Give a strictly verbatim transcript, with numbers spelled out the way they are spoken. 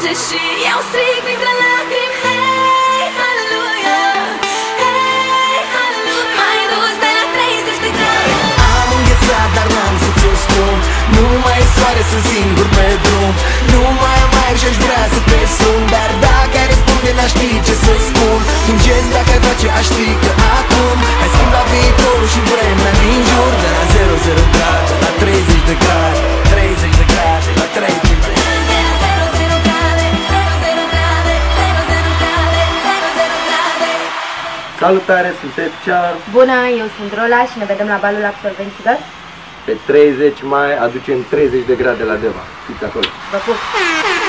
plânge și eu strig printre lacrimi. Hei, haleluia, hei, haleluia. Mai dus de la treizeci de grade. Am înghețat, dar n-am să ți-o spun. Nu mai e soare, sunt singur pe drum. Nu mai am aer și-aș vrea să te sun. Dar dacă ai răspunde, n-aș ști ce să spun. Un gest dacă ai face, aș ști că acum ai schimbat viitorul și vremea din jur. De la zero zero grade, la treizeci de grade, treizeci de grade, la treizeci de grade. De la zero zero grade, zero zero grade, zero zero grade, zero zero grade. Salutare, sunt Efcear. Bună, eu sunt Rola și ne vedem la balul absolvenților. Pe treizeci mai aducem treizeci de grade la Deva. Fiți acolo. Vă pup!